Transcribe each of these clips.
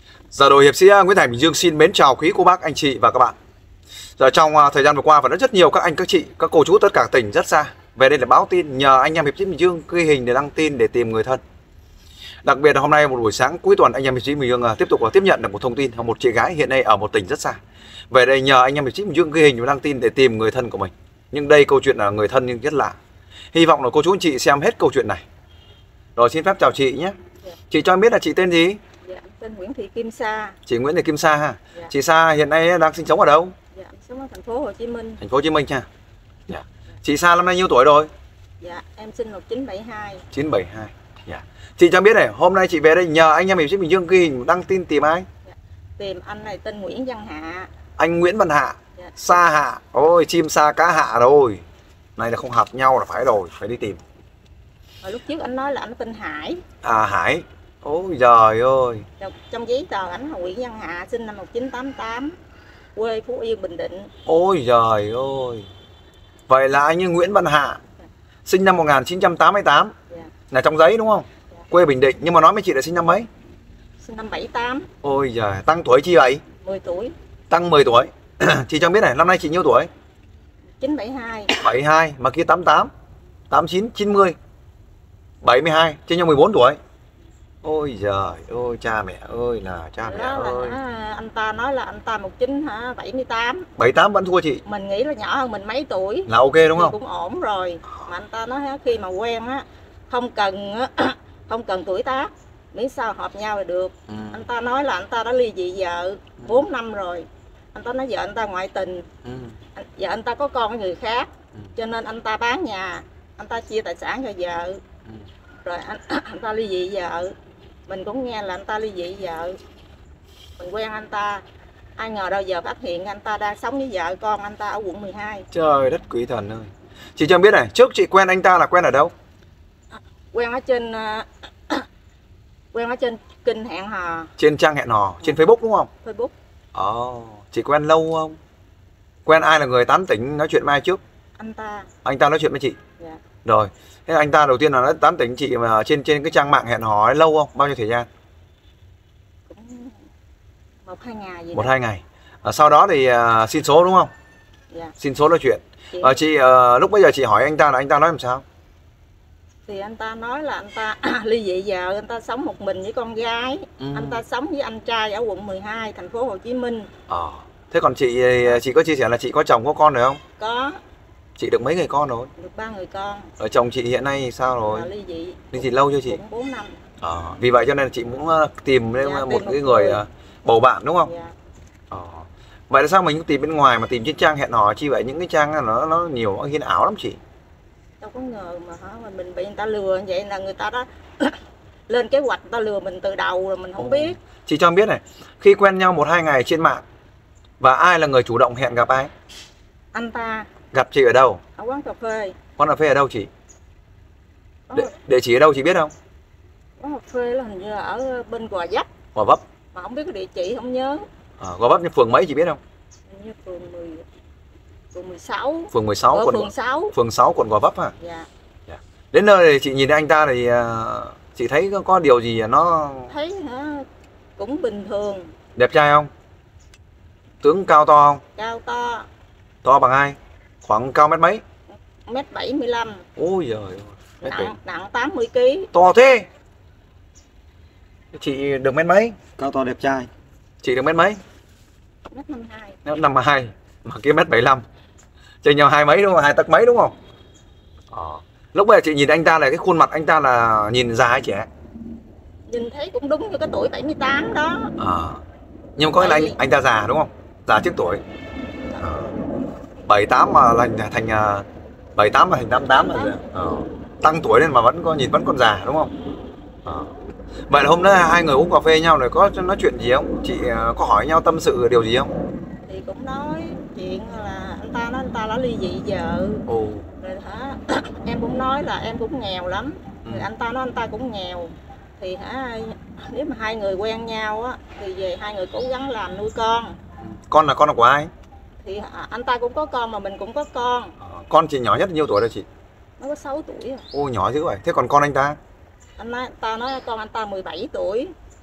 Giờ đội hiệp sĩ Nguyễn Thành Bình Dương xin mến chào quý cô bác anh chị và các bạn. Giờ trong thời gian vừa qua vẫn rất nhiều các anh các chị, các cô chú tất cả tỉnh rất xa về đây để báo tin nhờ anh em hiệp sĩ Bình Dương ghi hình để đăng tin để tìm người thân. Đặc biệt là hôm nay một buổi sáng cuối tuần anh em hiệp sĩ Bình Dương tiếp tục tiếp nhận được một thông tin một chị gái hiện nay ở một tỉnh rất xa về đây nhờ anh em hiệp sĩ Bình Dương ghi hình và đăng tin để tìm người thân của mình. Nhưng đây câu chuyện là người thân nhưng rất lạ. Hy vọng là cô chú anh chị xem hết câu chuyện này. Rồi xin phép chào chị nhé. Chị cho em biết là chị tên gì? Dạ, tên Nguyễn Thị Kim Sa. Chị Nguyễn Thị Kim Sa ha. Dạ. Chị Sa hiện nay đang sinh sống ở đâu? Dạ, sống ở thành phố Hồ Chí Minh. Thành phố Hồ Chí Minh nha. Dạ. Chị Sa năm nay nhiêu tuổi rồi? Dạ, em sinh 1972. 972. Dạ. Chị cho biết này, hôm nay chị về đây nhờ anh em hiệp sĩ Bình Dương ghi hình đăng tin tìm ai? Dạ. Tìm anh này tên Nguyễn Văn Hạ. Anh Nguyễn Văn Hạ. Dạ. Sa Hạ. Ôi chim sa cá hạ rồi. Này là không hợp nhau là phải rồi, phải đi tìm. Hồi lúc trước anh nói là anh tên Hải. À Hải. Ôi giời ơi. Trong giấy tờ anh là Nguyễn Văn Hạ, sinh năm 1988, quê Phú Yên, Bình Định. Ôi giời ơi. Vậy là anh ấy Nguyễn Văn Hạ, sinh năm 1988. Dạ. Là trong giấy đúng không? Dạ. Quê Bình Định, nhưng mà nói với chị là sinh năm mấy? Sinh năm 78. Ôi giời, tăng tuổi chi vậy? 10 tuổi. Tăng 10 tuổi. Chị cho biết này, năm nay chị nhiêu tuổi? 972. 72, mà kia 88, 89, 90, 72, trên nhau 14 tuổi. Ôi giời ơi, cha mẹ ơi là cha mẹ Đó ơi. là anh ta nói là anh ta 1978. 78 vẫn thua chị. Mình nghĩ là nhỏ hơn mình mấy tuổi. Là ok đúng thì không? cũng ổn rồi. Mà anh ta nói khi mà quen á, không cần không cần tuổi tác, miễn sao hợp nhau là được. Anh ta nói là anh ta đã ly dị vợ 4 năm rồi. Anh ta nói vợ anh ta ngoại tình. Vợ anh ta có con với người khác. Cho nên anh ta bán nhà, anh ta chia tài sản cho vợ. Rồi anh ta ly dị vợ. Mình cũng nghe là anh ta ly dị vợ. Mình quen anh ta, ai ngờ đâu giờ phát hiện anh ta đang sống với vợ con anh ta ở quận 12. Trời đất quỷ thần ơi. Chị cho em biết này, trước chị quen anh ta là quen ở đâu? Quen ở trên quen ở trên kênh hẹn hò. Trên trang hẹn hò, trên Facebook đúng không? Facebook. Ồ, chị quen lâu không? Quen ai là người tán tỉnh nói chuyện với ai trước? Anh ta. Anh ta nói chuyện với chị. Dạ. Rồi, thế anh ta đầu tiên là nó tán tỉnh chị mà trên cái trang mạng hẹn hò ấy lâu không? Bao nhiêu thời gian? Cũng 1-2 ngày gì. 1-2 ngày. Sau đó thì xin số đúng không? Dạ. Xin số nói chuyện. Chị lúc bây giờ chị hỏi anh ta là anh ta nói làm sao? Thì anh ta nói là anh ta ly dị vợ, anh ta sống một mình với con gái. Anh ta sống với anh trai ở quận 12, thành phố Hồ Chí Minh. Thế còn chị có chia sẻ là chị có chồng có con rồi không? Có. Chị được mấy người con rồi? Được 3 người con. Ở chồng chị hiện nay sao rồi? Ly dị. Ly dị lâu chưa chị? Cũng 4 năm. Vì vậy cho nên là chị muốn tìm Dạ, một cái người bầu bạn đúng không? Dạ. Vậy là sao mình tìm bên ngoài mà tìm trên trang hẹn hò chi vậy? Những cái trang nó nhiều, nó hiên ảo lắm chị. Đâu có ngờ mà mình bị người ta lừa vậy, là người ta đó lên kế hoạch người ta lừa mình từ đầu rồi mình không biết. Chị cho em biết này, khi quen nhau 1-2 ngày trên mạng và ai là người chủ động hẹn gặp ai? Anh ta. Gặp chị ở đâu? Ở quán cà phê. Quán cà phê ở đâu chị? Địa chỉ ở đâu chị biết không? Quán cà phê là hình như ở bên Gò Vấp. Gò Vấp. Mà không biết cái địa chỉ không nhớ. Gò Vấp nhưng phường mấy chị biết không? Hình như phường 16. Phường 16 quận phường 6. Phường 6 quận Gò Vấp hả? Dạ. Đến nơi thì chị nhìn thấy anh ta thì chị thấy có điều gì nó thấy hả, cũng bình thường. Đẹp trai không? Tướng cao to không? Cao to. To bằng ai? Khoảng cao mét mấy? 1m75. Ôi giời ơi. Nặng 80 kg. To thế. Chị được mét mấy? Cao to đẹp trai. Chị được mét mấy? 1m52. 52. Mà kia 1m75. Chênh nhau 2 mấy đúng không? 2 tấc mấy đúng không? Lúc bây giờ chị nhìn anh ta là cái khuôn mặt anh ta là nhìn già hay trẻ? Nhìn thấy cũng đúng như cái tuổi 78 đó. Nhưng mà có là anh ta già đúng không? Già trước tuổi. 78 mà thành 78 mà thành 88 rồi. Tăng tuổi lên mà vẫn còn già đúng không? Vậy là hôm nay hai người uống cà phê nhau rồi có nói chuyện gì không? Chị có hỏi nhau tâm sự điều gì không? Thì cũng nói chuyện là anh ta nói anh ta đã ly dị vợ. Rồi hả, em cũng nói là em cũng nghèo lắm. Rồi anh ta nói anh ta cũng nghèo. Thì hả, nếu mà hai người quen nhau á thì về hai người cố gắng làm nuôi con. Con là của ai? Thì anh ta cũng có con mà mình cũng có con. Con chị nhỏ nhất nhiêu tuổi rồi chị? Nó có 6 tuổi. Ôi nhỏ dữ vậy. Thế còn con anh ta? Anh ta nói con anh ta 17 tuổi.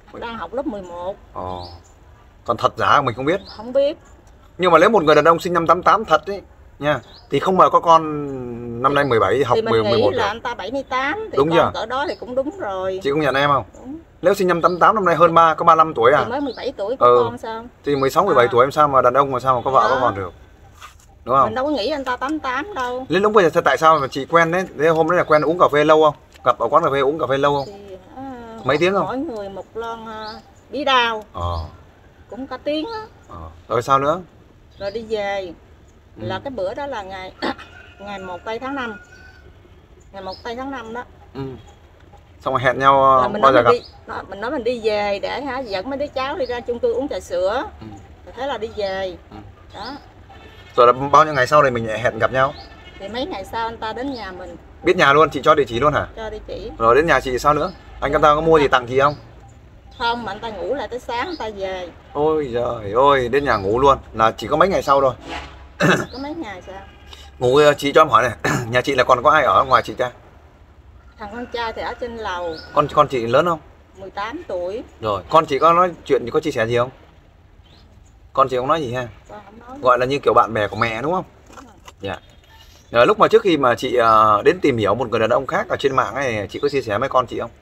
đang học lớp 11. Còn thật giả mình không biết. Không biết. Nhưng mà nếu một người đàn ông sinh năm 88 thật ấy nha, thì không mà có con năm nay 17 học thì mình 11 nghĩ rồi. là anh ta 78 thì Đúng con chưa? cỡ đó thì cũng đúng rồi. Chị công nhận em không? Đúng. Nếu sinh năm 88 năm nay hơn có 35 tuổi à? Thì mới 17 tuổi có con sao? Thì 16 17 tuổi em sao mà đàn ông mà sao mà có vợ có con được. Đúng không? Mình đâu có nghĩ anh ta 88 đâu. Đến lúc bây giờ tại sao mà chị quen đấy? Thế hôm đấy là quen uống cà phê lâu không? Gặp ở quán cà phê uống cà phê lâu không? Thì, mấy tiếng không? Mỗi người một lon bí đao. Cũng cả tiếng á. Rồi sao nữa? Rồi đi về. Là cái bữa đó là ngày ngày 1 tây tháng 5. Ngày 1 tây tháng 5 đó. Xong rồi hẹn nhau bao giờ gặp? Mình nói mình đi về để dẫn mấy đứa cháu đi ra chung cư uống trà sữa. Thế là đi về. Đó. Rồi là bao nhiêu ngày sau này mình hẹn gặp nhau? Thì mấy ngày sau anh ta đến nhà mình. Biết nhà luôn, chị cho địa chỉ luôn hả? Cho địa chỉ. Rồi đến nhà chị sao nữa? Anh ta có mua gì tặng chị không? Không, mà anh ta ngủ lại tới sáng anh ta về. Ôi giời ơi, đến nhà ngủ luôn. Là chỉ có mấy ngày sau thôi. Có mấy ngày sao? Ngủ chị cho em hỏi này, nhà chị là còn có ai ở ngoài chị ta? Thằng con trai thì ở trên lầu. Con chị lớn không? 18 tuổi. Rồi, con chị có nói chuyện, có chia sẻ gì không? Con chị không nói gì ha? Con không nói. Gọi là như kiểu bạn bè của mẹ đúng không? Dạ. Lúc mà trước khi mà chị đến tìm hiểu một người đàn ông khác ở trên mạng này, chị có chia sẻ với con chị không?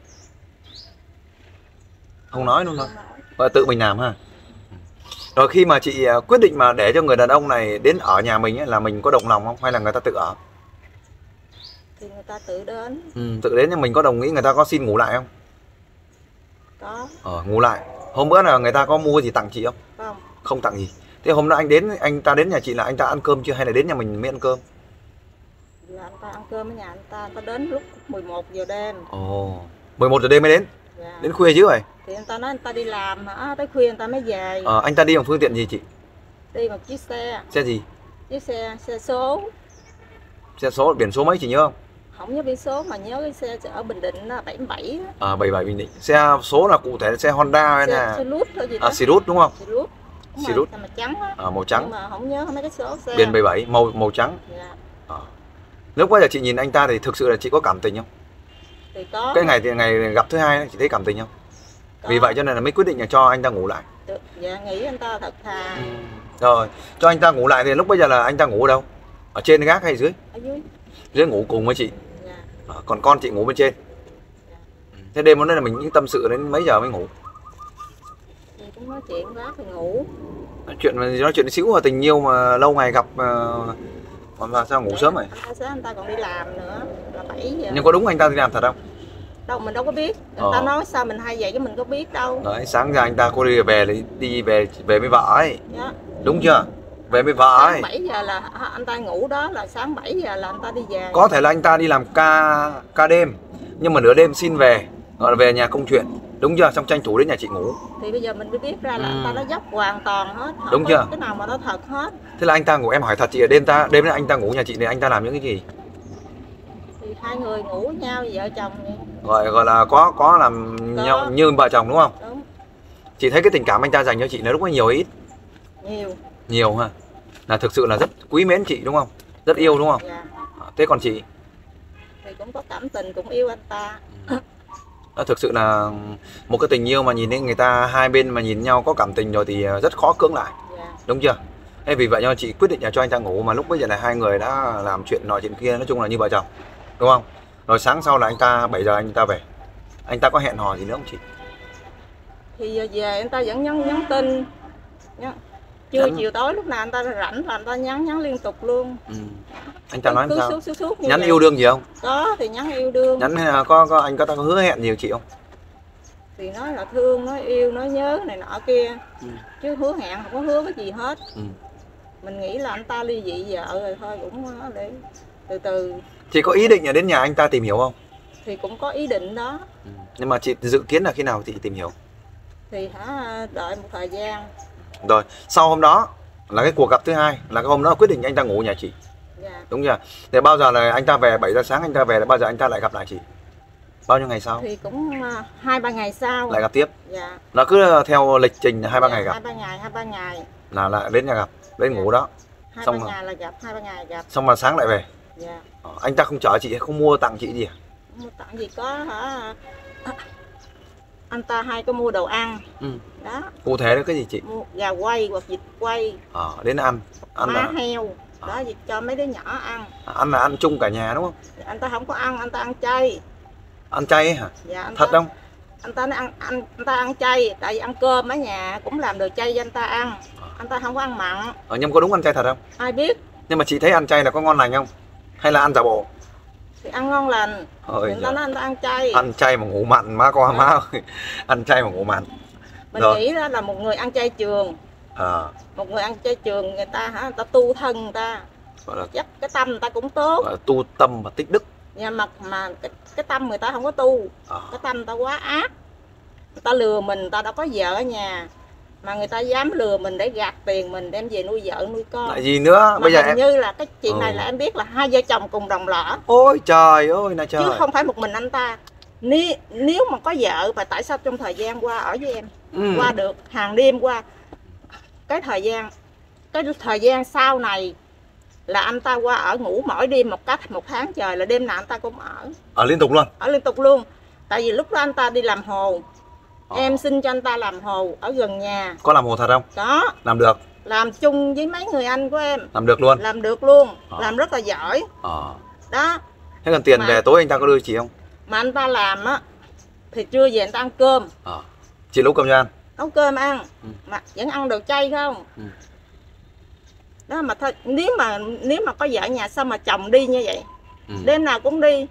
Không nói luôn đâu. Và tự mình làm ha. Rồi khi mà chị quyết định mà để cho người đàn ông này đến ở nhà mình ấy, là mình có đồng lòng không? Hay là người ta tự ở? Thì người ta tự đến. Tự đến nhưng mình có đồng ý, người ta có xin ngủ lại không? Có. Ngủ lại. Hôm bữa là người ta có mua gì tặng chị không? Không. Không tặng gì. Thế hôm đó anh ta đến nhà chị là anh ta ăn cơm chưa hay là đến nhà mình mới ăn cơm? Là anh ta ăn cơm ở nhà anh ta đến lúc 11 giờ đêm. 11 giờ đêm mới đến. Dạ. Đến khuya chứ rồi. Thì anh ta nói anh ta đi làm tới khuya anh ta mới về. Anh ta đi bằng phương tiện gì chị? Đi một chiếc xe. Xe gì? Chiếc xe số. Xe số, biển số mấy chị nhớ không? Không nhớ biển số mà nhớ cái xe ở Bình Định đó, 77 đó. 77 Bình Định. Xe số là cụ thể là xe Honda hay là xe Sirius thôi gì đó. Sirius đúng không? Sirius. Mà trắng á. Màu trắng. Nhưng mà không nhớ mấy cái số xe. Biển 77 màu trắng. Dạ. Lúc bây giờ chị nhìn anh ta thì thực sự là chị có cảm tình không? Thì có. Cái ngày gặp thứ hai chị thấy cảm tình không? Có. Vì vậy cho nên là mới quyết định là cho anh ta ngủ lại. Dạ nghĩ anh ta thật thà. Rồi cho anh ta ngủ lại thì lúc bây giờ là anh ta ngủ ở đâu? Ở trên gác hay dưới? Ở dưới. Dưới ngủ cùng với chị. Dạ. Còn con chị ngủ bên trên. Dạ. Thế đêm hôm nay là mình những tâm sự đến mấy giờ mới ngủ? Thì cũng nói chuyện quá thì ngủ. Nói chuyện xíu mà tình yêu mà lâu ngày gặp mà sao ngủ sớm rồi? Sáng anh ta còn đi làm nữa là 7 giờ. Nhưng có đúng anh ta đi làm thật không? Đâu mình đâu có biết. Người ta nói sao mình hay vậy chứ mình có biết đâu. Đấy, sáng ra anh ta cô đi về với vợ ấy. Dạ. Đúng chưa? Về với vợ ấy. Sáng 7 giờ là anh ta ngủ đó, là sáng 7 giờ là anh ta đi về. Có thể là anh ta đi làm ca đêm, nhưng mà nửa đêm xin về, gọi là về nhà công chuyện. Đúng chưa? Xong tranh thủ đến nhà chị ngủ. Thì bây giờ mình mới biết ra là anh ta nó dốc hoàn toàn hết. Không đúng có chưa? cái nào mà nó thật hết. Thế là anh ta ngủ, em hỏi thật chị, đêm nay anh ta ngủ nhà chị thì anh ta làm những cái gì? Thì hai người ngủ với nhau vợ chồng vậy. Gọi là có làm nhau như vợ chồng đúng không? Đúng. Chị thấy cái tình cảm anh ta dành cho chị là lúc ấy nhiều hay ít? Nhiều ha. Là thực sự là rất quý mến chị đúng không? Rất yêu đúng không? Dạ. Thế còn chị? Thì cũng có cảm tình, cũng yêu anh ta. Thực sự là một cái tình yêu mà nhìn thấy người ta hai bên mà nhìn nhau có cảm tình rồi thì rất khó cưỡng lại. Dạ. Đúng chưa? Thế vì vậy cho chị quyết định là cho anh ta ngủ, mà lúc bây giờ là hai người đã làm chuyện nọ chuyện kia, nói chung là như vợ chồng. Đúng không? Rồi sáng sau là anh ta 7 giờ anh ta về. Anh ta có hẹn hò gì nữa không chị? Thì về anh ta vẫn nhắn tin. Trưa chiều tối lúc nào anh ta rảnh là anh ta nhắn liên tục luôn. Anh ta nói sao? Suốt nhắn vậy. Yêu đương gì không? Có thì nhắn yêu đương. Nhắn anh có hứa hẹn nhiều chị không? Thì nói là thương, nói yêu, nói nhớ này nọ kia. Chứ hứa hẹn không có hứa cái gì hết. Mình nghĩ là anh ta ly dị vợ rồi thôi, cũng để từ từ. Chị có ý định là đến nhà anh ta tìm hiểu không? Thì cũng có ý định đó. Nhưng mà chị dự kiến là khi nào chị tìm hiểu? Thì đợi một thời gian. Rồi, sau hôm đó là cái cuộc gặp thứ hai, là cái hôm đó quyết định anh ta ngủ nhà chị. Dạ. Đúng chưa? Thì bao giờ là anh ta về 7 giờ sáng anh ta về, là bao giờ anh ta lại gặp lại chị? Bao nhiêu ngày sau? Thì cũng 2-3 ngày sau. Lại gặp tiếp. Dạ. Nó cứ theo lịch trình 2-3 ngày gặp. 2-3 ngày. Là lại đến nhà gặp, đến ngủ đó. 2-3 ngày là gặp, 2-3 ngày gặp. Xong mà sáng lại về. Dạ. Anh ta không chở chị, không mua tặng chị gì à? Mua tặng gì có hả? anh ta hay có mua đồ ăn. Đó. Cụ thể là cái gì chị? Mua gà quay hoặc vịt quay. Đến ăn Má là heo. Đó, vịt cho mấy đứa nhỏ ăn. Ăn là ăn chung cả nhà đúng không? Anh ta không có ăn, anh ta ăn chay. Ăn chay ấy hả? Dạ, thật không? Anh ta nói anh ta ăn chay, tại vì ăn cơm ở nhà cũng làm đồ chay cho anh ta ăn. Anh ta không có ăn mặn. Nhưng có đúng ăn chay thật không? Ai biết. Nhưng mà chị thấy ăn chay là có ngon lành không? Hay là ăn giả bộ? Thì ăn ngon lành. Người ta nói anh ta ăn chay. Ăn chay mà ngủ mặn má con má ơi. Ăn chay mà ngủ mặn. Mình nghĩ đó là một người ăn chay trường. Một người ăn chay trường người ta người ta tu thân người ta. Chắc cái tâm người ta cũng tốt. Tu tâm và tích đức. Nhưng mà cái tâm người ta không có tu. Cái tâm người ta quá ác. Người ta lừa mình, người ta đâu có vợ ở nhà. Mà người ta dám lừa mình để gạt tiền mình đem về nuôi vợ nuôi con. Lại gì nữa? Mà bây giờ hình như là cái chuyện này là em biết là hai vợ chồng cùng đồng lõa. Ôi trời ơi là trời. Chứ không phải một mình anh ta. Nếu mà có vợ và tại sao trong thời gian qua ở với em qua được hàng đêm qua cái thời gian sau này là anh ta qua ở ngủ mỗi đêm một tháng trời, là đêm nào anh ta cũng ở liên tục luôn. Ở liên tục luôn. Tại vì lúc đó anh ta đi làm hồ. Em xin cho anh ta làm hồ ở gần nhà. Có làm hồ thật không? Có. Làm được. Làm chung với mấy người anh của em. Làm được luôn. Làm được luôn. Làm rất là giỏi. Đó. Thế còn tiền về tối anh ta có đưa chị không? Mà anh ta làm á thì trưa về anh ta ăn cơm. Chị nấu cơm cho ăn? Nấu cơm ăn. Mà vẫn ăn đồ chay không? Đó mà thôi, nếu mà có vợ nhà sao mà chồng đi như vậy? Đêm nào cũng đi.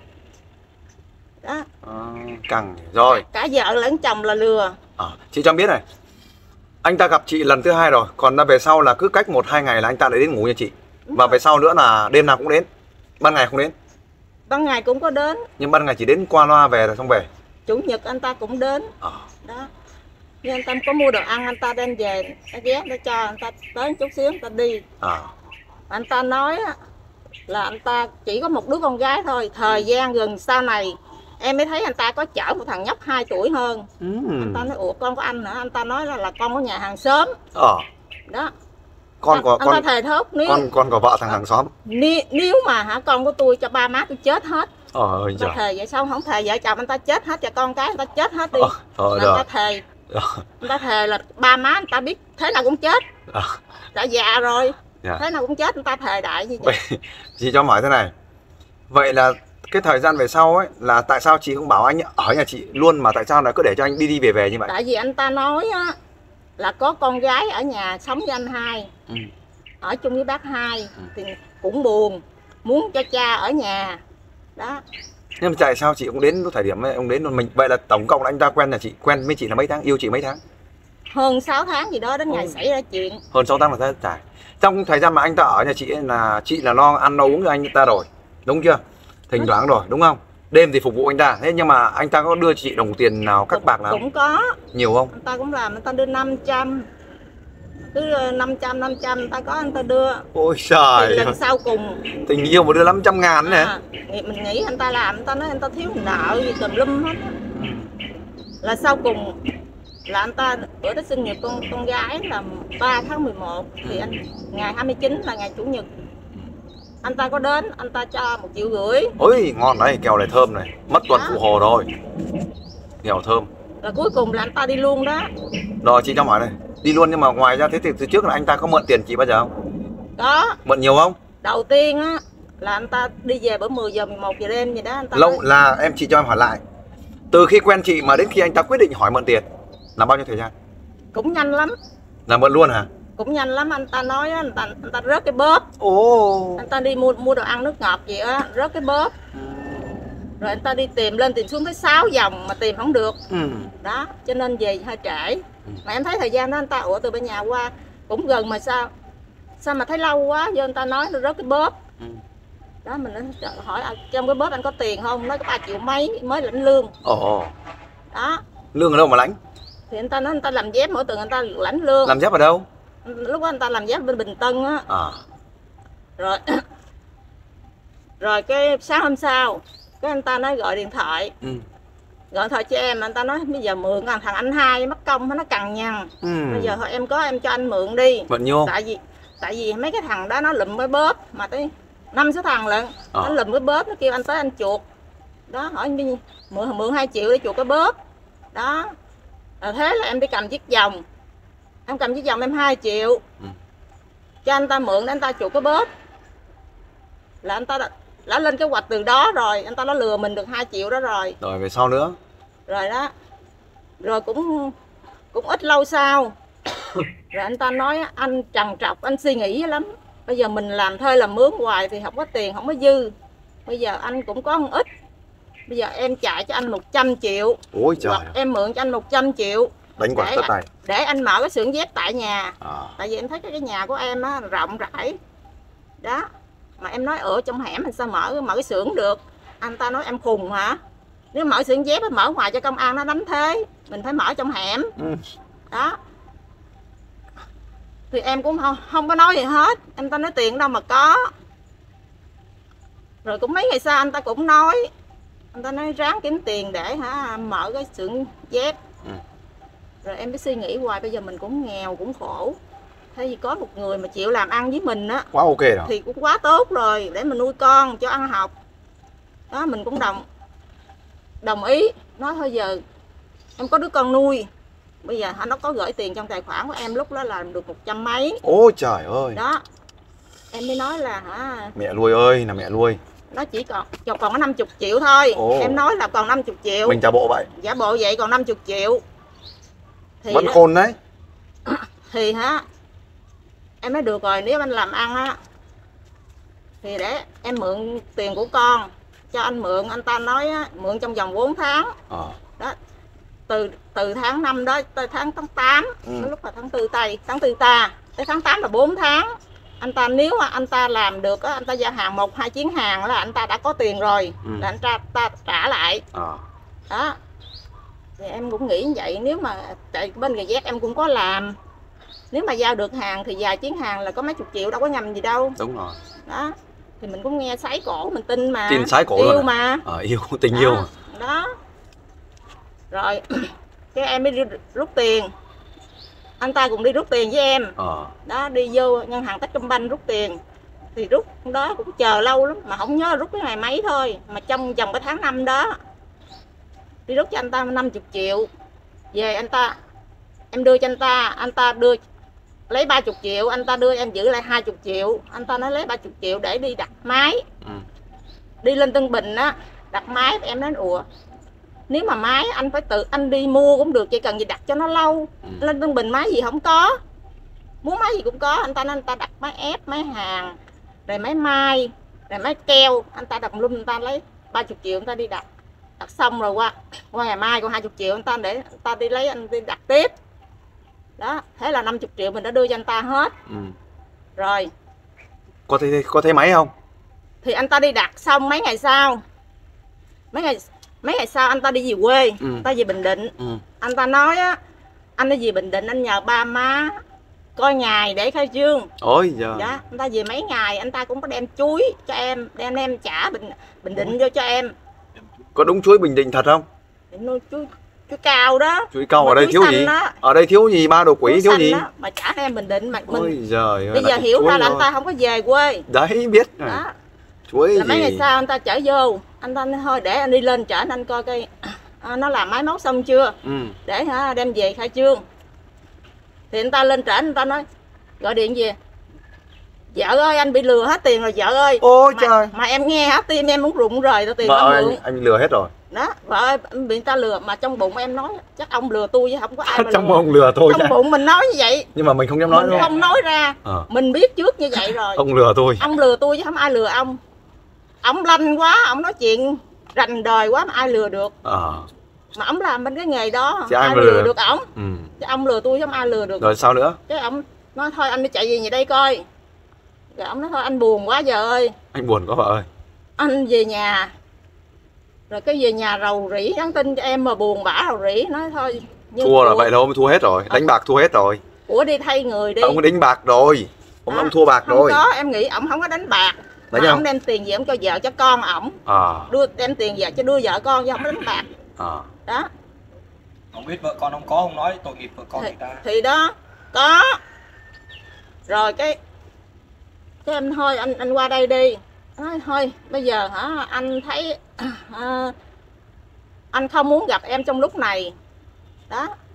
Đó. Căng rồi. Cả vợ lẫn chồng là lừa. Chị cho em biết này, anh ta gặp chị lần thứ 2 rồi, còn về sau là cứ cách 1-2 ngày là anh ta lại đến ngủ nhà chị. Và về sau nữa là đêm nào cũng đến, ban ngày không đến. Ban ngày cũng có đến. Nhưng ban ngày chỉ đến qua loa về là xong về. Chủ nhật anh ta cũng đến. Đó. Nhưng anh ta có mua đồ ăn anh ta đem về, ghé để cho anh ta tới chút xíu anh ta đi. Anh ta nói là anh ta chỉ có một đứa con gái thôi. Thời gian gần sau này em mới thấy anh ta có chở một thằng nhóc 2 tuổi hơn. Anh ta nói ủa con của anh nữa. Anh ta nói là con của nhà hàng xóm. Đó. Con ta thề thốt con có vợ thằng hàng xóm. Nếu mà con của tôi cho ba má tôi chết hết. Anh ta thề vậy sao không thề vợ chồng anh ta chết hết, và con cái anh ta chết hết đi. Anh ta thề. Anh ta thề là ba má anh ta biết thế nào cũng chết. Đã già rồi. Thế nào cũng chết, anh ta thề đại như vậy. Chị cho hỏi thế này. Vậy là cái thời gian về sau ấy là tại sao chị không bảo anh ở nhà chị luôn, mà tại sao là cứ để cho anh đi về về như vậy? Tại vì anh ta nói á là có con gái ở nhà sống với anh hai. Ở chung với bác hai thì cũng buồn, muốn cho cha ở nhà. Đó. Nhưng mà tại sao chị cũng đến lúc thời điểm ấy, ông đến luôn mình? Vậy là tổng cộng là anh ta quen với chị là mấy tháng, yêu chị mấy tháng? Hơn 6 tháng gì đó, đến ngày xảy ra chuyện. Hơn 6 tháng là rất dài. Trong thời gian mà anh ta ở nhà chị ấy là chị là lo ăn nấu uống cho anh ta rồi, đúng chưa? Thỉnh thoảng rồi, đúng không? Đêm thì phục vụ anh ta. Thế nhưng mà anh ta có đưa chị đồng tiền nào các bạc nào? Cũng có. Nhiều không? Anh ta cũng làm, anh ta đưa 500. Cứ 500 anh ta có, anh ta đưa. Ôi trời. Thì lần sau cùng tình yêu mà đưa 500 ngàn nè. Mình nghĩ anh ta làm, anh ta nói anh ta thiếu nợ gì tùm lum hết. Là sau cùng là anh ta bữa đó sinh nhật con gái là 3 tháng 11 thì ngày 29 là ngày chủ nhật. Anh ta có đến, anh ta cho 1,5 triệu. Ôi ngon đấy, kẹo này thơm này, mất tuần phụ hồ rồi. Kẹo thơm. Rồi cuối cùng là anh ta đi luôn đó. Rồi chị cho hỏi này, đi luôn nhưng mà ngoài ra thế thì từ trước là anh ta có mượn tiền chị bao giờ không? Có. Mượn nhiều không? Đầu tiên á là anh ta đi về bữa 10 giờ 11 giờ đêm gì đó anh ta lâu nói... là chị cho em hỏi lại. Từ khi quen chị mà đến khi anh ta quyết định hỏi mượn tiền là bao nhiêu thời gian? Cũng nhanh lắm. Là mượn luôn hả? Cũng nhanh lắm, anh ta nói anh ta rớt cái bóp. Anh ta đi mua đồ ăn nước ngọt gì á, rớt cái bóp. Rồi anh ta đi tìm lên tìm xuống tới 6 vòng mà tìm không được. Đó, cho nên về hơi trễ. Mà em thấy thời gian đó anh ta từ bên nhà qua cũng gần mà sao mà thấy lâu quá, giờ anh ta nói nó rớt cái bóp. Đó mình hỏi trong cái bóp anh có tiền không? Nói có 3 triệu mấy mới lãnh lương. Đó. Lương ở đâu mà lãnh? Thì anh ta nói anh ta làm dép mỗi tuần anh ta lãnh lương. Làm dép ở đâu? Lúc đó anh ta làm dép bên Bình Tân á. Rồi rồi cái sáng hôm sau cái anh ta nói gọi điện thoại. Gọi điện thoại cho em, anh ta nói bây giờ mượn thằng anh hai mất công nó cằn nhằn. Bây giờ thôi em có em cho anh mượn đi. Mượn nhiêu? Tại vì mấy cái thằng đó nó lụm cái bóp mà tới 5-6 thằng lận. Nó lụm cái bóp, nó kêu anh tới anh chuột. Đó hỏi mượn 2 triệu để chuột cái bóp. Đó. Thế là em đi cầm chiếc vòng. Em cầm chiếc vòng em 2 triệu. Cho anh ta mượn để anh ta chuột cái bóp. Là anh ta đã lên kế hoạch từ đó rồi, anh ta đã lừa mình được 2 triệu đó rồi. Rồi về sau nữa? Rồi đó. Rồi cũng ít lâu sau. Rồi anh ta nói anh trằn trọc, anh suy nghĩ lắm. Bây giờ mình làm thuê làm mướn hoài thì không có tiền, không có dư. Bây giờ anh cũng có một ít. Bây giờ em chạy cho anh 100 triệu. Ôi trời. Hoặc em mượn cho anh 100 triệu. Đánh quả tất này. Để anh mở cái xưởng dép tại nhà. Tại vì em thấy cái nhà của em á, rộng rãi. Đó. Mà em nói ở trong hẻm mình sao mở cái xưởng được. Anh ta nói em khùng hả? Nếu mở xưởng dép mở ngoài cho công an nó đánh thế. Mình phải mở trong hẻm. Đó. Thì em cũng không có nói gì hết. Anh ta nói tiền đâu mà có. Rồi cũng mấy ngày sau anh ta cũng nói. Anh ta nói ráng kiếm tiền để mở cái xưởng dép. Rồi em mới suy nghĩ hoài, bây giờ mình cũng nghèo cũng khổ. Thế thì có một người mà chịu làm ăn với mình á, quá ok rồi. Thì cũng quá tốt rồi, để mình nuôi con cho ăn học. Đó, mình cũng đồng ý. Nói thôi giờ em có đứa con nuôi. Bây giờ nó có gửi tiền trong tài khoản của em lúc đó là được 100 mấy. Ôi trời ơi. Đó. Em mới nói là mẹ nuôi ơi, là mẹ nuôi. Nó chỉ còn có 50 triệu thôi. Em nói là còn 50 triệu. Mình giả bộ vậy. Giả bộ vậy còn 50 triệu. Thì vẫn khôn đấy. Thì em nói được rồi, nếu anh làm ăn á thì để em mượn tiền của con cho anh mượn. Anh ta nói mượn trong vòng 4 tháng. Đó. Từ tháng 5 đó tới tháng 8. Lúc là tháng 4 ta. Tới tháng 8 là 4 tháng. Anh ta nếu mà anh ta làm được á, anh ta giao hàng 1-2 chuyến hàng là anh ta đã có tiền rồi. Là anh ta trả lại. Đó. Thì em cũng nghĩ như vậy. Nếu mà tại bên giày dép em cũng có làm. Nếu mà giao được hàng thì vài chuyến hàng là có mấy chục triệu, đâu có nhầm gì đâu. Đúng rồi. Đó. Thì mình cũng nghe sái cổ, mình tin mà. Tin sái cổ yêu luôn mà. Yêu, tình yêu mà. Đó. Rồi cái em mới đi rút tiền. Anh ta cũng đi rút tiền với em. Đó, đi vô ngân hàng Techcombank rút tiền. Thì rút đó cũng chờ lâu lắm, mà không nhớ rút cái ngày mấy thôi. Mà trong vòng cái tháng 5 đó đi rút cho anh ta 50 triệu. Về em đưa cho anh ta đưa lấy 30 triệu, anh ta đưa em giữ lại 20 triệu. Anh ta nói lấy 30 triệu để đi đặt máy. Đi lên Tân Bình á, đặt máy. Em nói ủa, nếu mà máy anh phải tự anh đi mua cũng được, chỉ cần gì đặt cho nó lâu. Lên Tân Bình máy gì không có, muốn máy gì cũng có. Anh ta nói anh ta đặt máy ép, máy hàng, rồi máy mai, rồi máy keo. Anh ta đặt luôn, anh ta lấy 30 triệu anh ta đi đặt. Đặt xong rồi qua ngày mai còn 20 triệu anh ta để anh ta đi lấy, anh đi đặt tiếp. Đó, thế là 50 triệu mình đã đưa cho anh ta hết. Rồi có thấy máy không? Thì anh ta đi đặt xong mấy ngày sau anh ta đi về quê. Anh ta về Bình Định. Anh ta nói á, anh đi về Bình Định anh nhờ ba má coi ngày để khai trương. Ôi giời. Dạ, anh ta về mấy ngày anh ta cũng có đem chuối cho em, đem trả Bình Định vô cho em. Có đúng chuối Bình Định thật không? Chuối cao đó. Chuối cao ở đây thiếu gì? Đó. Ở đây thiếu gì, ba đồ quỷ thiếu gì? Đó. Mà trả em Bình Định mà ôi giời ơi, bây giờ hiểu ra là anh ta không có về quê. Đấy biết rồi. Đó. Chuối là gì? mấy ngày sau anh ta chở vô, anh ta nói thôi để anh đi lên chở anh coi cái nó làm máy móc xong chưa, để đem về khai trương. Thì anh ta lên trển, anh ta nói gọi điện về, vợ ơi anh bị lừa hết tiền rồi vợ ơi. Ôi trời. Mà em nghe hết tim em muốn rụng rồi, tiền vợ ơi anh lừa hết rồi. Đó, vợ ơi bị người ta lừa, mà trong bụng em nói chắc ông lừa tôi chứ không có ai mà trong bụng lừa tôi. Trong bụng mình nói như vậy nhưng mà mình không dám nói. Mình không nói ra. Mình biết trước như vậy rồi. Ông lừa tôi. Ông lừa tôi chứ không ai lừa ông. Ông lanh quá, ông nói chuyện rành đời quá mà ai lừa được. Mà ông làm bên cái nghề đó chứ ai lừa được ổng. Chứ ông lừa tôi chứ không ai lừa được. Rồi sao nữa? Cái ông nói thôi anh đi chạy về nhà đây coi. Rồi ông nói thôi anh buồn quá giờ ơi. Anh buồn quá vợ ơi. Anh về nhà. Rồi cái về nhà rầu rĩ nhắn tin cho em mà buồn bã rầu rĩ, nói thôi. Thua là vậy thôi, thua hết rồi, đánh bạc thua hết rồi. Ủa đi thay người đi. Ông đánh bạc rồi. Ông thua bạc rồi. Không có, em nghĩ ổng không có đánh bạc. Mà ông đem tiền về ông cho vợ cho con ổng. Đem tiền về cho đưa vợ con chứ không có đánh bạc. Đó. Không biết vợ con ông có không, nói tội nghiệp vợ con người ta. Thì đó, có. Rồi cái em thôi anh qua đây đi. Nói thôi bây giờ anh thấy anh không muốn gặp em trong lúc này. Đó.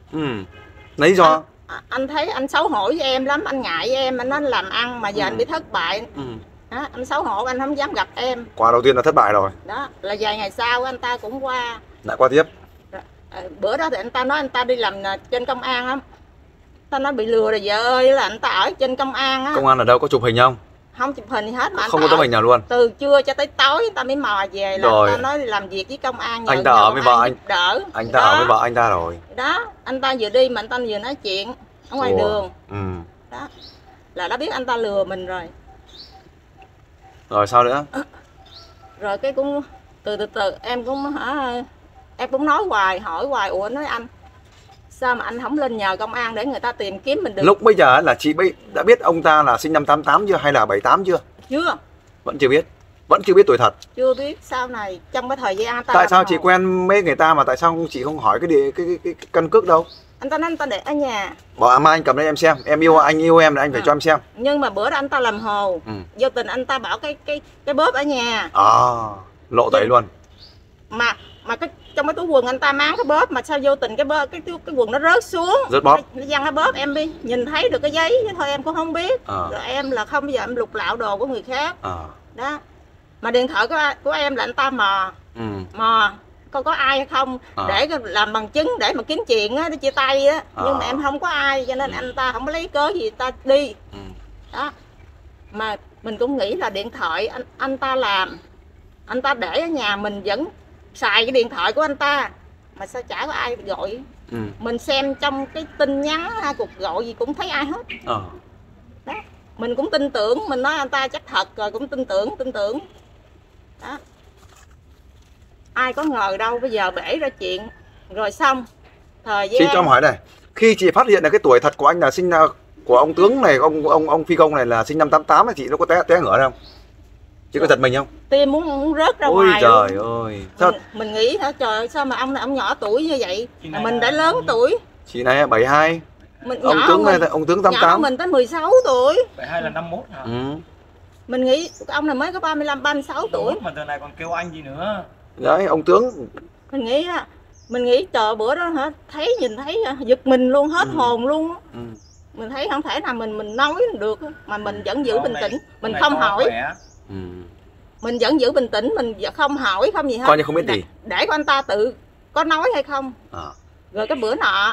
Lý do? Anh thấy anh xấu hổ với em lắm, anh ngại với em, anh nói làm ăn mà giờ anh bị thất bại. Đó, anh xấu hổ, anh không dám gặp em. Qua đầu tiên là thất bại rồi. Đó, là vài ngày sau anh ta cũng qua. Lại qua tiếp. Bữa đó thì anh ta nói anh ta đi làm trên công an lắm. Ta nói bị lừa rồi vợ ơi, là anh ta ở trên công an á. Công an ở đâu, có chụp hình không? Không chụp hình gì hết mà. Không có tấm hình nào luôn. Từ trưa cho tới tối người ta mới mò về là rồi. anh ta nói làm việc với công an. Anh ta ở với vợ anh. Đỡ. Anh ta ở với vợ anh ta rồi. Đó, anh ta vừa đi mà anh ta vừa nói chuyện ở ngoài đường. Đó. Là đã biết anh ta lừa mình rồi. Rồi sao nữa? Rồi cái cũng từ em cũng em cũng nói hoài, hỏi hoài, ủa nói anh sao mà anh không lên nhờ công an để người ta tìm kiếm mình được. Lúc bây giờ là chị đã biết ông ta là sinh năm 88 chưa hay là 78 chưa? Chưa. Vẫn chưa biết. Vẫn chưa biết tuổi thật. Chưa biết. Sau này trong cái thời gian anh ta tại sao chị quen mấy người ta mà tại sao chị không hỏi cái căn cước đâu? Anh ta nói anh ta để ở nhà. Bảo mai anh cầm đây em xem, em yêu anh yêu em là anh phải cho em xem. Nhưng mà bữa đó anh ta làm hồ. Vô tình anh ta bảo cái bóp ở nhà. Lộ tẩy luôn. Mà trong cái túi quần anh ta mang cái bóp mà sao vô tình cái quần nó rớt xuống. Rớt bóp. Nó văng cái bóp, em đi nhìn thấy được cái giấy chứ thôi em cũng không biết. Rồi em là không bao giờ em lục lạo đồ của người khác. Đó. Mà điện thoại của em là anh ta mò. Mò coi có ai hay không để làm bằng chứng để mà kiếm chuyện á, để chia tay á. Nhưng mà em không có ai cho nên anh ta không có lấy cớ gì ta đi. Đó. Mà mình cũng nghĩ là điện thoại anh ta làm, anh ta để ở nhà mình vẫn xài cái điện thoại của anh ta mà sao chả có ai gọi. Mình xem trong cái tin nhắn cuộc gọi gì cũng thấy ai hết. Đó. Mình cũng tin tưởng, mình nói anh ta chắc thật rồi cũng tin tưởng. Đó. Ai có ngờ đâu bây giờ bể ra chuyện rồi xong. Thời gian. Chị cho em hỏi này, khi chị phát hiện là cái tuổi thật của anh là của ông tướng này, ông phi công này là sinh năm 88 thì chị nó có té ngửa không? Chị có giật mình không? Tim muốn rớt ra ôi ngoài trời luôn. ơi. Sao? Mình nghĩ hả trời ơi, sao mà ông này ông nhỏ tuổi như vậy? Mình đã lớn tuổi. Chị này 72. Ông tướng này ông tướng 88. Nhỏ mình tới 16 tuổi. 72 là 51 hả? Mình nghĩ ông này mới có 35 36 tuổi. Mà giờ này còn kêu anh gì nữa. Đấy, ông tướng. Mình nghĩ trời bữa đó hả, nhìn thấy giật mình luôn, hết hồn luôn. Mình thấy không thể nào mình nói được mà mình vẫn giữ bình tĩnh, mình không hỏi. Mình vẫn giữ bình tĩnh, mình không hỏi không gì hết. Coi như không biết gì. Để con anh ta tự có nói hay không. Rồi cái bữa nọ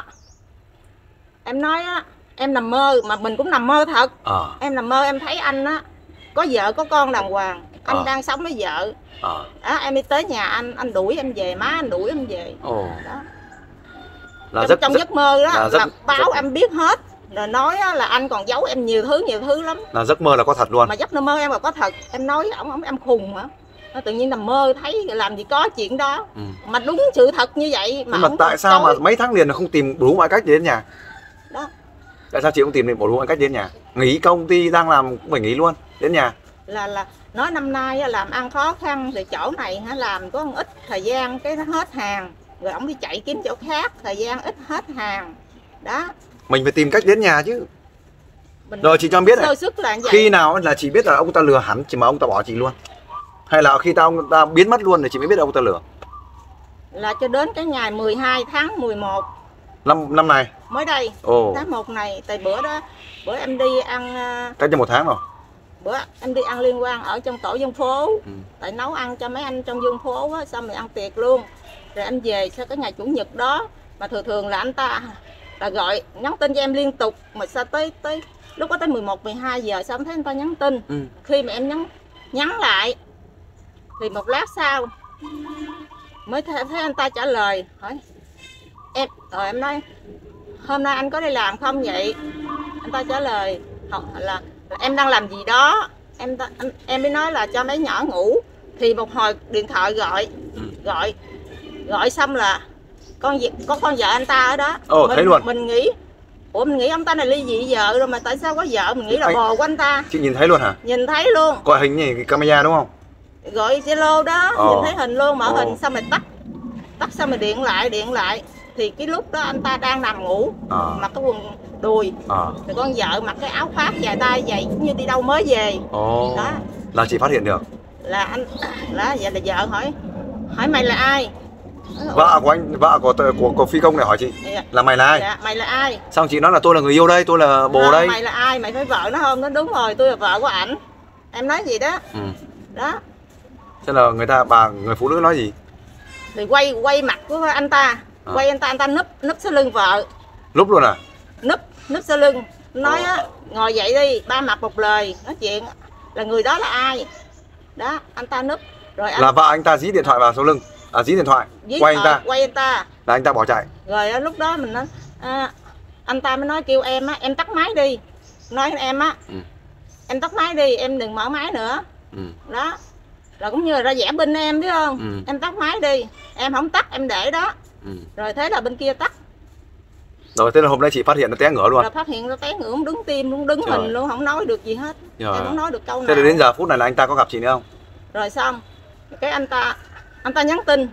em nói á, em nằm mơ mà mình cũng nằm mơ thật. Em nằm mơ em thấy anh á có vợ có con đàng hoàng, anh đang sống với vợ. Đó, em đi tới nhà anh đuổi em về, má anh đuổi em về. Đó. Là trong giấc mơ đó là báo em biết hết. Rồi nói là anh còn giấu em nhiều thứ lắm. Là giấc mơ là có thật luôn. Mà giấc mơ em là có thật. Em nói với ổng em khùng hả? Tự nhiên nằm mơ thấy làm gì có chuyện đó. Mà đúng sự thật như vậy mà. Nhưng mà tại sao mà mấy tháng liền là không tìm đủ mọi cách để đến nhà? Đó. Tại sao chị không tìm được đủ mọi cách đến nhà? Nghỉ công ty đang làm cũng phải nghỉ luôn đến nhà. Là nói năm nay làm ăn khó khăn thì chỗ này làm có một ít thời gian cái nó hết hàng. Rồi ổng đi chạy kiếm chỗ khác, thời gian ít hết hàng. Đó. Mình phải tìm cách đến nhà chứ. Rồi chị cho em biết này, khi nào là chị biết là ông ta lừa hẳn mà ông ta bỏ chị luôn? Hay là khi ông ta biến mất luôn thì chị mới biết ông ta lừa? Là cho đến cái ngày 12 tháng 11 năm này mới đây. Tháng 1 này. Tại bữa em đi ăn cách cho 1 tháng rồi. Bữa em đi ăn liên quan ở trong tổ dân phố. Tại nấu ăn cho mấy anh trong dân phố á, xong rồi ăn tiệc luôn. Rồi em về sau cái ngày chủ nhật đó. Mà thường là anh ta là gọi nhắn tin cho em liên tục. Mà sao tới lúc đó tới 11, 12 giờ sao em thấy anh ta nhắn tin. Khi mà em nhắn lại thì một lát sau mới thấy anh ta trả lời hỏi em. Rồi em nói hôm nay anh có đi làm không vậy? Anh ta trả lời là em đang làm gì đó. Em mới nói là cho mấy nhỏ ngủ. Thì một hồi điện thoại gọi xong là có con vợ anh ta ở đó. Thấy luôn. Mình nghĩ ông ta này ly dị vợ rồi mà tại sao có vợ, mình nghĩ là bồ của anh ta. Chị nhìn thấy luôn hả? Nhìn thấy luôn. Gọi hình như camera đúng không? Gọi Zalo đó, nhìn thấy hình luôn, mở hình xong rồi tắt xong rồi điện lại thì cái lúc đó anh ta đang nằm ngủ, mặc cái quần đùi, rồi con vợ mặc cái áo khoác dài tay vậy như đi đâu mới về. Đó là chị phát hiện được. Là vậy là vợ hỏi mày là ai? Vợ của anh, vợ của phi công này hỏi chị Dạ. là mày là ai? Dạ, mày là ai? Xong chị nói là tôi là người yêu đây, tôi là bồ đây. Mày là ai? Mày phải vợ nó không? Nó đúng rồi, tôi là vợ của ảnh. Em nói gì đó? Ừ. Đó. Thế là người phụ nữ nói gì? Thì quay mặt của anh ta, quay anh ta núp sau lưng vợ. Lúc luôn à? Núp sau lưng. Nói á, ngồi dậy đi, ba mặt một lời, nói chuyện là người đó là ai. Đó, anh ta núp. Rồi Là vợ anh ta dí điện thoại vào sau lưng. À, dí điện thoại, quay anh ta. Quay anh ta. Là anh ta bỏ chạy. Rồi lúc đó mình nói anh ta mới nói kêu em á, em tắt máy đi. Nói em á, em tắt máy đi, em đừng mở máy nữa. Đó. Rồi cũng như là ra vẻ bên em biết không? Em tắt máy đi, em không tắt em để đó. Rồi thế là bên kia tắt. Rồi thế là hôm nay chị phát hiện nó té ngửa luôn. Rồi phát hiện nó té ngửa, không đứng tim luôn, đứng mình luôn, không nói được gì hết. Em không nói được câu nào. Thế là đến giờ phút này là anh ta có gặp chị nữa không? Rồi xong, cái anh ta nhắn tin.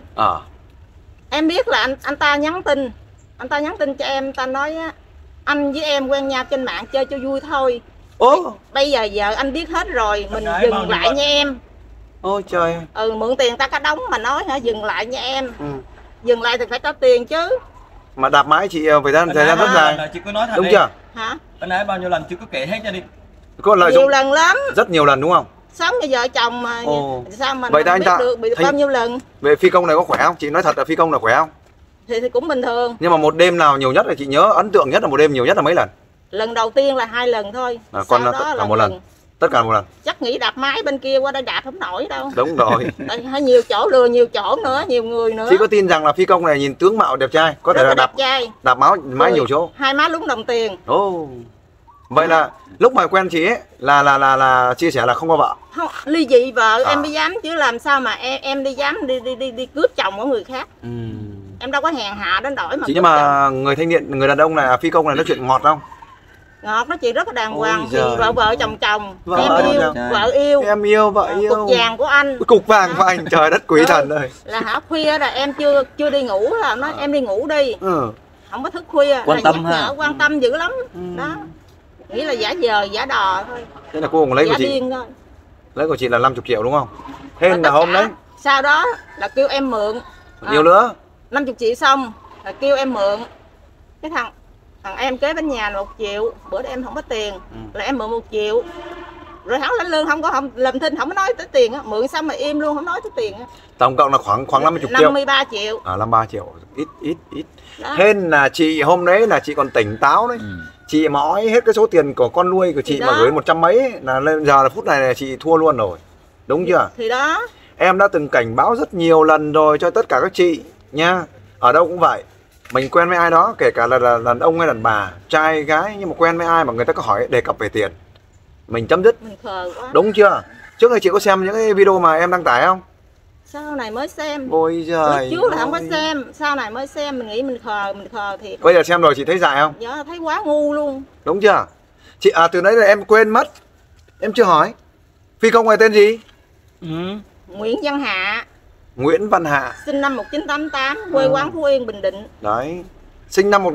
Em biết là anh ta nhắn tin. Anh ta nhắn tin cho em, ta nói á, anh với em quen nhau trên mạng chơi cho vui thôi. Bây giờ anh biết hết rồi, mình dừng lại nha em. Ôi trời. Mượn tiền ta cả đống mà nói hả, dừng lại nha em. Dừng lại thì phải trả tiền chứ. Mà đạp máy chị phải thời gian rất dài. Chị cứ nói thật đúng đi. Chưa? Hả? Bên nãy bao nhiêu lần chị cứ kể hết cho đi. Có lợi nhiều lần lắm. Rất nhiều lần đúng không? Sống với vợ chồng mà sao mà vậy anh biết ta được bị bao nhiêu lần. Về phi công này có khỏe không? Chị nói thật là phi công là khỏe không? Thì cũng bình thường. Nhưng mà một đêm nào nhiều nhất là chị nhớ ấn tượng nhất là một đêm nhiều nhất là mấy lần? Lần đầu tiên là 2 lần thôi. Còn đó là một lần. Tất cả một lần. Chắc nghĩ đạp máy bên kia qua đây đạp không nổi đâu. Đúng rồi. Hay nhiều chỗ lừa, nhiều chỗ nữa, nhiều người nữa. Chị có tin rằng là phi công này nhìn tướng mạo đẹp trai, có thể là đạp máy nhiều chỗ. Hai má lúng đồng tiền. Vậy là lúc mà quen chị ấy là chia sẻ là không có vợ. Không, ly dị vợ em mới dám chứ làm sao mà em đi dám đi cướp chồng của người khác. Em đâu có hèn hạ đến đổi mà. Chị nhưng mà người thanh niên, người đàn ông này, phi công này nói chuyện ngọt không? Ngọt, nói chuyện rất là đàng hoàng. Thì vợ chồng vợ yêu. Em yêu vợ yêu. Cục vàng của anh. Cục vàng của anh, trời đất quý thần ơi. Là hả, khuya là em chưa đi ngủ là nói em đi ngủ đi. Không có thức khuya. Quan tâm ha. Quan tâm dữ lắm. Đó. Nghĩ là giả vờ giả đò thôi. Thế là cô còn lấy của chị. Lấy của chị là 50 triệu đúng không? Thế là hôm đấy. Sau đó là kêu em mượn. Nhiều nữa. 50 triệu xong là kêu em mượn. Cái thằng em kế bên nhà là 1 triệu. Bữa đó em không có tiền là em mượn 1 triệu. Rồi hắn lãnh lương không làm thinh không có nói tới tiền á, mượn xong mà im luôn không nói tới tiền á. Tổng cộng là khoảng 50 triệu. 53 triệu. 53 triệu, ít. Thế là chị hôm đấy là chị còn tỉnh táo đấy. Chị mà ói hết cái số tiền của con nuôi của chị mà gửi 100 mấy là lên giờ là phút này là chị thua luôn rồi. Đúng chưa? Thì đó. Em đã từng cảnh báo rất nhiều lần rồi cho tất cả các chị nha. Ở đâu cũng vậy. Mình quen với ai đó, kể cả là đàn ông hay đàn bà, trai gái, nhưng mà quen với ai mà người ta có hỏi đề cập về tiền, mình chấm dứt. Mình khờ quá. Đúng chưa? Trước đây chị có xem những cái video mà em đăng tải không? Sau này mới xem. Ôi giời. Lúc trước là không có xem, sau này mới xem, mình nghĩ mình khờ thiệt. Bây giờ xem rồi chị thấy dại không? Dạ thấy quá ngu luôn. Đúng chưa? Chị từ nãy là em quên mất. Em chưa hỏi. Phi công này tên gì? Nguyễn Văn Hạ. Nguyễn Văn Hạ. Sinh năm 1988, quê quán Phú Yên, Bình Định. Đấy. Sinh năm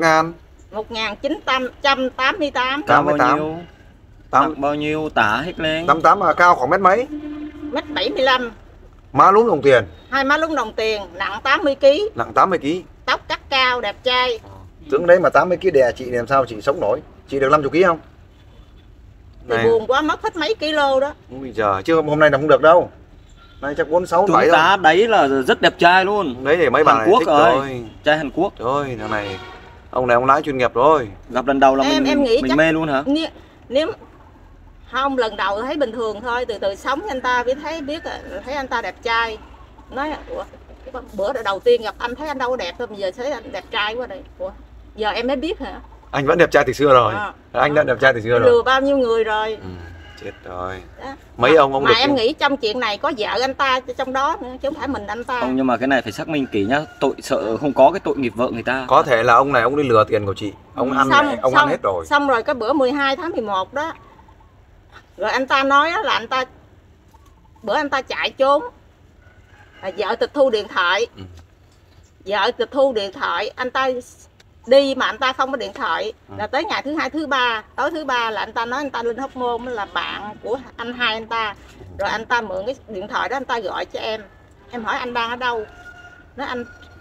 1988. Cao bao nhiêu? Bao nhiêu tả hết lên? 88 mà cao khoảng mét mấy? Mét 75. Má lúm đồng tiền. Hai má lúm đồng tiền, nặng 80 kg. Nặng 80 kg. Tóc cắt cao, đẹp trai. Tưởng đấy mà 80 kg đè chị làm sao chị sống nổi? Chị được 50 kg không? Thì buồn quá, mất hết mấy kilo đó. Ui giời, chứ hôm nay là không được đâu. Nay chắc 46, 7 thôi. Tá đấy là rất đẹp trai luôn. Đấy để mấy bà này thích rồi. Trai Hàn Quốc. Trời ơi, thằng này ông này ông lái chuyên nghiệp rồi. Gặp lần đầu là em nghĩ mình mê luôn hả? Nếu không lần đầu thấy bình thường thôi, từ từ sống với anh ta biết thấy anh ta đẹp trai. Nói bữa đầu tiên gặp anh thấy anh đâu có đẹp thôi, bây giờ thấy anh đẹp trai quá đây. Giờ em mới biết hả? Anh vẫn đẹp trai từ xưa rồi. Anh đã đẹp trai từ xưa rồi. Lừa bao nhiêu người rồi. Chết rồi. Mấy ông mà được em nghĩ trong chuyện này có vợ anh ta trong đó nữa, chứ không phải mình anh ta. Không, nhưng mà cái này phải xác minh kỹ nhá, tội sợ không có cái tội nghiệp vợ người ta. Có thể là ông này ông đi lừa tiền của chị. Ông ăn ăn hết rồi. Xong rồi cái bữa 12 tháng 11 đó. Rồi anh ta nói là bữa anh ta chạy trốn. Là vợ tịch thu điện thoại. Vợ tịch thu điện thoại, anh ta đi mà anh ta không có điện thoại. Là tới ngày thứ 2, thứ 3, tối thứ 3 là anh ta nói anh ta lên Hóc Môn là bạn của anh hai anh ta. Rồi anh ta mượn cái điện thoại đó anh ta gọi cho em. Em hỏi anh đang ở đâu? Nói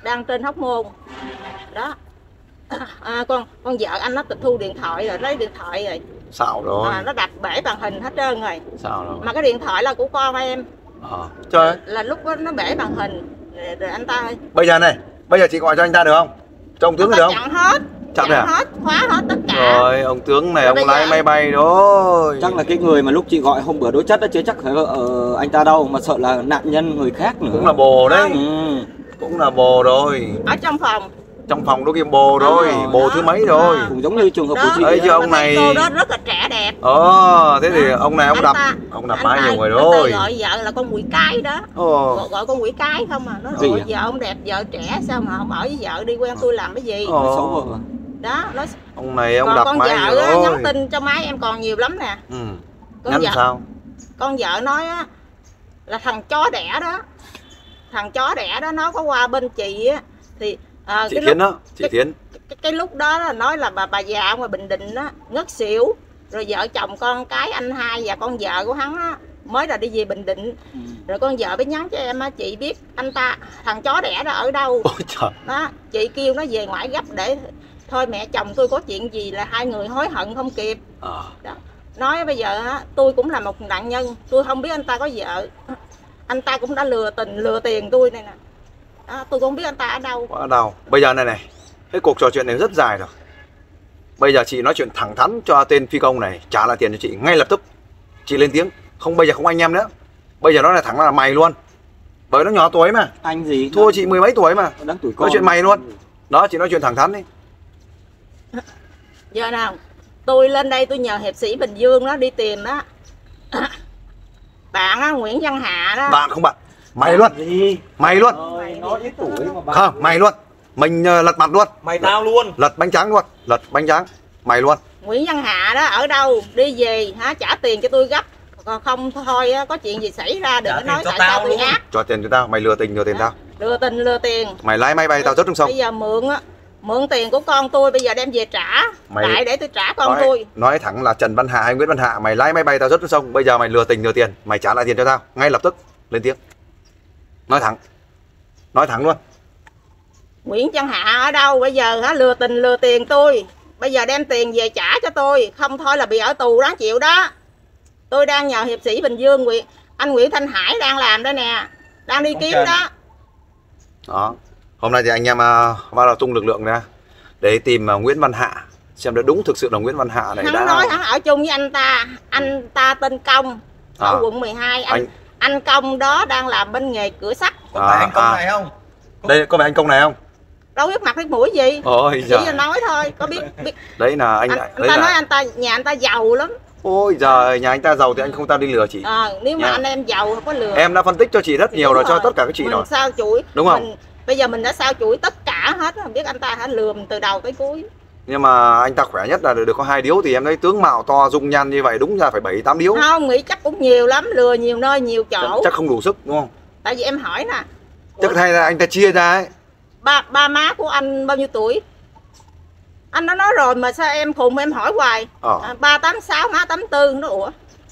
đang trên Hóc Môn đó. Con vợ anh nó tịch thu điện thoại rồi, lấy điện thoại rồi. Xạo rồi. Nó đặt bể màn hình hết trơn rồi. Xạo rồi. Mà cái điện thoại là của con em. Trời. Là lúc đó nó bể màn hình rồi anh ta. Bây giờ này, bây giờ chị gọi cho anh ta được không? Cho ông tướng được không? Chặn hết. Chặn hết, khóa hết tất cả. Rồi, ông tướng này ông lái máy bay rồi. Chắc là cái người mà lúc chị gọi hôm bữa đối chất đó chứ chắc phải anh ta đâu, mà sợ là nạn nhân người khác nữa. Cũng là bồ đấy. Cũng là bồ rồi. Ở trong phòng. Trong phòng đó kia bồ rồi, bồ thứ mấy rồi. Cũng giống như trường hợp của chị ấy chứ ông này. Cô đó rất là trẻ đẹp. Thế thì ông này ông đập má nhiều người rồi. Gọi vợ là con quỷ cái đó. Gọi con quỷ cái không à. Nó gọi vợ ông đẹp, vợ trẻ sao mà không ở với vợ đi, quen tôi làm cái gì. Xấu vợ. Đó, nó ông này ông đập máy nhiều rồi. Con vợ nhắn tin cho máy em còn nhiều lắm nè. Nhắn sao? Con vợ nói á là thằng chó đẻ đó. Thằng chó đẻ đó nó có qua bên chị á thì chị Thiến đó, chị Thiến. Cái lúc đó là nói là bà già ở ngoài Bình Định đó ngất xỉu, rồi vợ chồng con cái anh hai và con vợ của hắn á mới là đi về Bình Định. Rồi con vợ mới nhắn cho em á, chị biết anh ta thằng chó đẻ đó ở đâu. Ôi trời. Đó, chị kêu nó về ngoại gấp để thôi mẹ chồng tôi có chuyện gì là hai người hối hận không kịp. Đó. Nói bây giờ á, tôi cũng là một nạn nhân, tôi không biết anh ta có vợ, anh ta cũng đã lừa tiền tôi này nè. Tôi cũng không biết anh ta ở đâu. Ở đâu? Bây giờ này, cái cuộc trò chuyện này rất dài rồi. Bây giờ chị nói chuyện thẳng thắn cho tên phi công này trả lại tiền cho chị ngay lập tức. Chị lên tiếng, không bây giờ không anh em nữa. Bây giờ nó là thẳng là mày luôn. Bởi nó nhỏ tuổi mà. Anh gì? Thua chị mười mấy tuổi mà. Đáng tuổi con. Nói chuyện mày luôn. Đó, chị nói chuyện thẳng thắn đi. Giờ nào tôi lên đây tôi nhờ hiệp sĩ Bình Dương đó đi tìm đó. Bạn á, Nguyễn Văn Hạ đó. Bạn không bạn. Mày luôn. Mày luôn. Nó ít tuổi mà bạn. Không, mày luôn. Mình lật mặt luôn. Mày tao luôn. Lật bánh tráng luôn. Lật bánh tráng. Mày luôn. Nguyễn Văn Hạ đó ở đâu đi về trả tiền cho tôi gấp. Còn không thôi có chuyện gì xảy ra đừng có nói tại sao tôi ác. Cho tiền cho tao, mày lừa tình tao. Lừa tiền. Mày lái máy bay tao rớt trong sông. Bây giờ mượn tiền của con tôi bây giờ đem về trả. Lại để tôi trả con tôi. Nói thẳng là Trần Văn Hạ hay Nguyễn Văn Hạ, mày lái máy bay tao rớt trong sông, bây giờ mày lừa tình lừa tiền, mày trả lại tiền cho tao ngay lập tức. Lên tiếng. Nói thẳng luôn. Nguyễn Văn Hạ ở đâu bây giờ lừa tiền tôi. Bây giờ đem tiền về trả cho tôi, không thôi là bị ở tù đáng chịu đó. Tôi đang nhờ hiệp sĩ Bình Dương, anh Nguyễn Thanh Hải đang làm đây nè, đang đi kiếm đó. Đó. Hôm nay thì anh em bắt đầu tung lực lượng ra để tìm Nguyễn Văn Hạ, xem đã đúng thực sự là Nguyễn Văn Hạ này. Hắn nói hắn ở chung với anh ta tên Công ở quận 12. Anh Công đó đang làm bên nghề cửa sắt. Có phải anh Công này không? Đây có phải anh Công này không? Đâu biết mặt biết mũi gì. Ôi chỉ là nói thôi, có biết. Đấy là anh ta nói nhà anh ta giàu lắm. Ôi giời, nhà anh ta giàu thì anh không ta đi lừa chị. Nếu mà anh em giàu không có lừa. Em đã phân tích cho chị rất nhiều rồi, cho tất cả các chị rồi. Sao chuỗi. Đúng không? Bây giờ mình đã sao chuỗi tất cả hết, không biết anh ta lừa mình từ đầu tới cuối. Nhưng mà anh ta khỏe nhất là được có 2 điếu thì em thấy tướng mạo to dung nhan như vậy đúng ra phải 7-8 điếu. Không, nghĩ chắc cũng nhiều lắm, lừa nhiều nơi nhiều chỗ. Chắc không đủ sức đúng không? Tại vì em hỏi nè. Chắc hay là anh ta chia ra ấy. Ba má của anh bao nhiêu tuổi? Anh đã nói rồi mà sao em khùng em hỏi hoài. 386 má 84 nó ủa.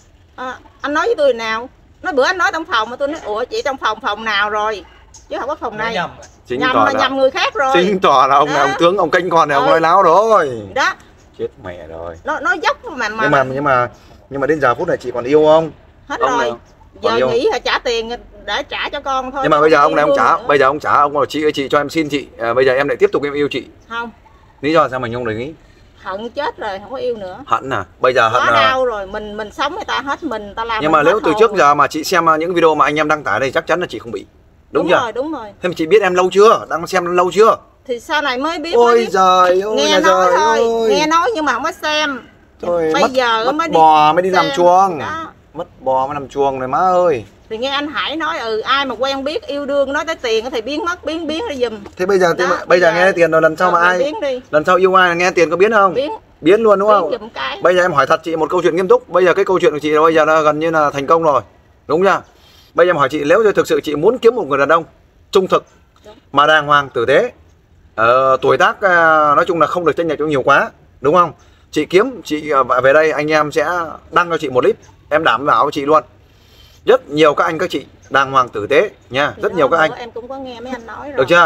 Anh nói với tôi nào? Nói bữa anh nói trong phòng mà tôi nói ủa chị trong phòng nào rồi? Chứ không có phòng này. Nhầm người khác rồi. Chính tỏ là ông này ông tướng ông canh con này ông nói láo rồi. Đó. Chết mẹ rồi. Nó dốc mà nhưng mà đến giờ phút này chị còn yêu không? Hết ông rồi. Giờ nghĩ là trả tiền để trả cho con thôi. Nhưng mà bây giờ ông này ông trả, bây giờ ông trả ông bảo chị ơi chị cho em xin chị, bây giờ em lại tiếp tục em yêu chị. Không. Lý do sao mình không đồng ý? Hận chết rồi, không có yêu nữa. Hận à? Bây giờ hận là đau rồi, mình sống người ta hết mình, ta làm. Nhưng mà nếu từ trước giờ mà chị xem những video mà anh em đăng tải đây chắc chắn là chị không bị. Đúng chưa? Đúng rồi. Thế mà chị biết em lâu chưa? Đang xem lâu chưa? Thì sau này mới biết. Ôi giời ơi. Nghe nói thôi, nghe nói nhưng mà không có xem. Thôi, bây giờ mất bò mới đi nằm chuồng. Mất bò mới nằm chuồng rồi má ơi. Thì nghe anh Hải nói ai mà quen biết yêu đương nói tới tiền thì biến mất biến ra giùm. Thế bây giờ bây giờ nghe tiền rồi lần sau mà ai lần sau yêu ai là nghe tiền có biến không? Biến luôn đúng không? Bây giờ em hỏi thật chị một câu chuyện nghiêm túc. Bây giờ cái câu chuyện của chị bây giờ là gần như là thành công rồi. Đúng chưa? Bây giờ em hỏi chị nếu như thực sự chị muốn kiếm một người đàn ông trung thực mà đàng hoàng tử tế, tuổi tác nói chung là không được chênh lệch nhiều quá, đúng không? Chị kiếm chị về đây anh em sẽ đăng cho chị một clip, em đảm bảo với chị luôn. Rất nhiều các anh các chị đàng hoàng tử tế nha, rất nhiều các anh. Em cũng có nghe mấy anh nói rồi. Được chưa?